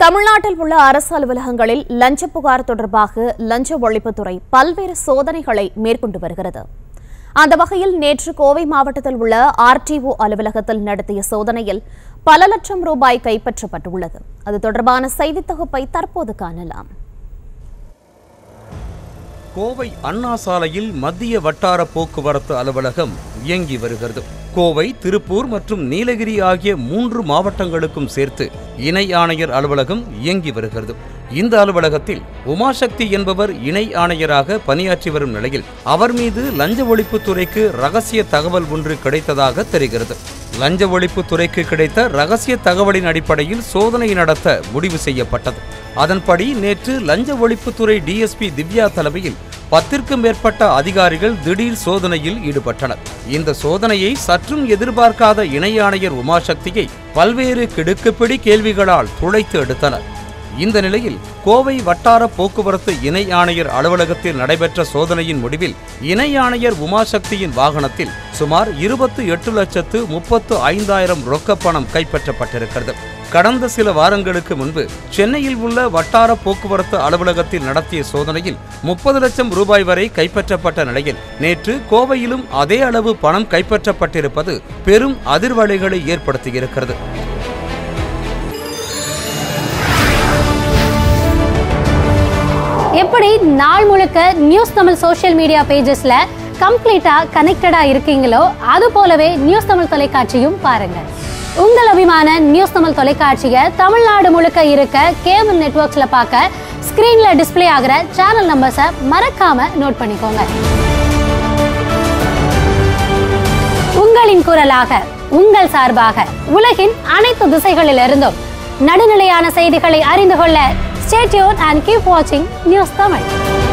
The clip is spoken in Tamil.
தமிழ்நாட்டில் உள்ள அரசு அலுவலகங்களில் லஞ்ச புகார் தொடர்பாக லஞ்ச ஒழிப்புத்துறை பல்வேறு சோதனைகளை மேற்கொண்டு வருகிறது. அந்த வகையில் நேற்று கோவை மாவட்டத்தில் உள்ள RTO அலுவலகத்தில் நடத்திய சோதனையில் பல லட்சம் ரூபாய் கைப்பற்றப்பட்டுள்ளது. அது தொடர்பான செய்தித் தொகுப்பை தற்போது காணலாம். கோவை அண்ணா சாலையில் மத்திய வட்டார போக்குவரத்து அலுவலகம் இயங்கி வருகிறது. கோவை, திருப்பூர் மற்றும் நீலகிரி ஆகிய 3 மாவட்டங்களுக்கும் சேர்த்து இணை ஆணையர் அலுவலகம் இயங்கி வருகிறது. இந்த அலுவலகத்தில் உமாசக்தி என்பவர் இணை ஆணையராக பணியாற்றி வரும் நிலையில் அவர் மீது லஞ்ச ஒழிப்புத்துறைக்கு ரகசிய தகவல் ஒன்று கிடைத்ததாக தெரிகிறது. லஞ்ச ஒழிப்புத்துறைக்கு கிடைத்த ரகசிய தகவலின் அடிப்படையில் சோதனை நடத்த முடிவு செய்யப்பட்டது. அதன்படி நேற்று லஞ்ச ஒழிப்புத்துறை DSP திவ்யா தலைமையில் 10க்கும் மேற்பட்ட அதிகாரிகள் திடீர் சோதனையில் ஈடுபட்டனர். இந்த சோதனையை சற்றும் எதிர்பார்க்காத இணை ஆணையர் உமாசக்தியை பல்வேறு கிடுக்குப்பிடி கேள்விகளால் துளைத்து எடுத்தனர். இந்த நிலையில் கோவை வட்டார போக்குவரத்து இணை ஆணையர் அலுவலகத்தில் நடைபெற்ற சோதனையின் முடிவில் இணை ஆணையர் உமாசக்தியின் வாகனத்தில் சுமார் 28,35,000 ரொக்க பணம் கைப்பற்றப்பட்டிருக்கிறது. கடந்த சில வாரங்களுக்கு முன்பு சென்னையில் உள்ள வட்டார போக்குவரத்து அலுவலகத்தில் நடத்திய சோதனையில் 30 லட்சம் ரூபாய் வரை கைப்பற்றப்பட்ட நிலையில் நேற்று கோவையிலும் அதே அளவு பணம் கைப்பற்றப்பட்டிருப்பது பெரும் அதிர்வலைகளை ஏற்படுத்தியிருக்கிறது. எப்படி நாள் முழுக்க நியூஸ் தமிழ் சோஷியல் மீடியா பேஜஸ்ல கம்ப்ளீட்டா கனெக்டடா இருக்கீங்களோ அது போலவே நியூஸ் தமிழ் தொலைக்காட்சியும் பாருங்க. உங்கள் அபிமான நியூஸ் தமிழ் தொலைக்காட்சியை தமிழ்நாடு முழுக்க இருக்க கேபிள் நெட்வொர்க்ஸ்ல பார்க்க ஸ்கிரீன்ல டிஸ்பிளே ஆகிற சேனல் நம்பர்ஸை மறக்காம நோட் பண்ணிக்கோங்க. உங்களின் குரலாக உங்கள் சார்பாக உலகின் அனைத்து திசைகளிலிருந்தும் நடுநிலையான செய்திகளை அறிந்து கொள்ள stay tuned and keep watching News Tamil.